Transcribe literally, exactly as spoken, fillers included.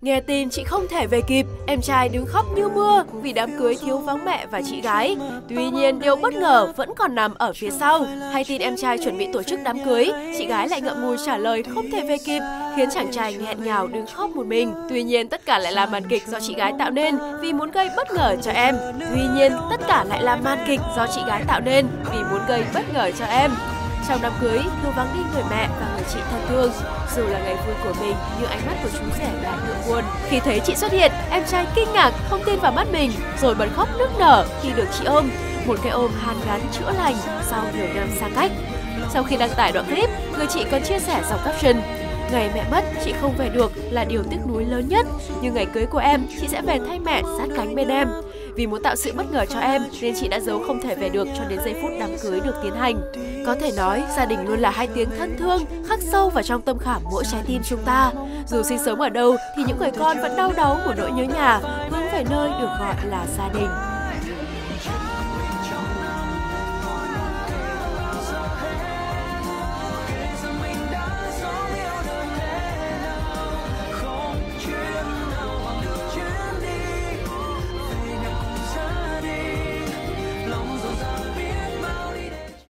Nghe tin chị không thể về kịp, em trai đứng khóc như mưa vì đám cưới thiếu vắng mẹ và chị gái. Tuy nhiên, điều bất ngờ vẫn còn nằm ở phía sau. Hay tin em trai chuẩn bị tổ chức đám cưới, chị gái lại ngậm ngùi trả lời không thể về kịp, khiến chàng trai nghẹn ngào đứng khóc một mình. Tuy nhiên, tất cả lại là màn kịch do chị gái tạo nên vì muốn gây bất ngờ cho em. Tuy nhiên, tất cả lại là màn kịch do chị gái tạo nên vì muốn gây bất ngờ cho em. Trong đám cưới, thiếu vắng đi người mẹ và người chị thân thương. Dù là ngày vui của mình, nhưng ánh mắt của chú rể lại đượm buồn. Khi thấy chị xuất hiện, em trai kinh ngạc, không tin vào mắt mình, rồi bật khóc nức nở khi được chị ôm. Một cái ôm hàn gắn chữa lành sau nhiều năm xa cách. Sau khi đăng tải đoạn clip, người chị còn chia sẻ dòng caption: ngày mẹ mất, chị không về được là điều tiếc nuối lớn nhất. Nhưng ngày cưới của em, chị sẽ về thay mẹ sát cánh bên em. Vì muốn tạo sự bất ngờ cho em nên chị đã giấu không thể về được cho đến giây phút đám cưới được tiến hành. Có thể nói, gia đình luôn là hai tiếng thân thương, khắc sâu vào trong tâm khảm mỗi trái tim chúng ta. Dù sinh sống ở đâu thì những người con vẫn đau đáu một nỗi nhớ nhà, hướng về nơi được gọi là gia đình.